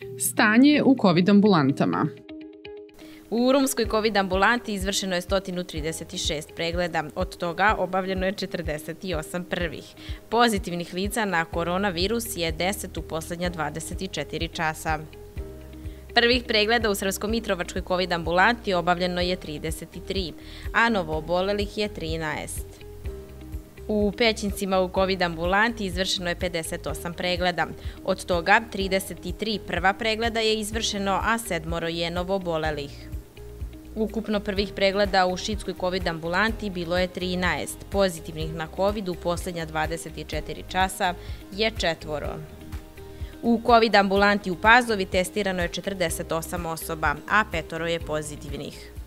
Stanje u COVID ambulantama. U rumskoj COVID ambulanti izvršeno je 136 pregleda, od toga obavljeno je 48 prvih. Pozitivnih lica na koronavirus je 10 u poslednja 24 časa. Prvih pregleda u Srpsko-Mitrovačkoj COVID ambulanti obavljeno je 33, a novoobolelih je 13. U Pećincima u COVID ambulanti izvršeno je 58 pregleda. Od toga 33 prva pregleda je izvršeno, a 7 je novoobolelih. Ukupno prvih pregleda u Šidskoj COVID ambulanti bilo je 13. Pozitivnih na COVID u poslednja 24 časa je 4. U COVID ambulanti u Pazovi testirano je 48 osoba, a 5 je pozitivnih.